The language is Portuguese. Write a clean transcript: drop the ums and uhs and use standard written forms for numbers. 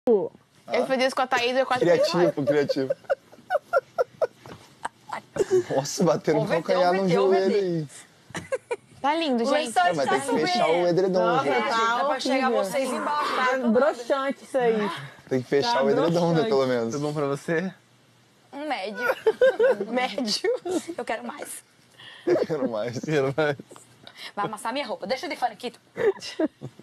Eu fiz isso com a Thaís, eu quase Criativo. Nossa, batendo no calcanhar no joelho aí. Tá lindo, gente. Mas tem que fechar o edredom, gente. Dá pra chegar vocês embaixo. Tá broxante isso aí. Tem que fechar o edredom, né, pelo menos. Tudo bom pra você? Um médio. Médio. Eu quero mais. Eu quero mais. Quero mais. Vai amassar minha roupa. Deixa de fora aqui.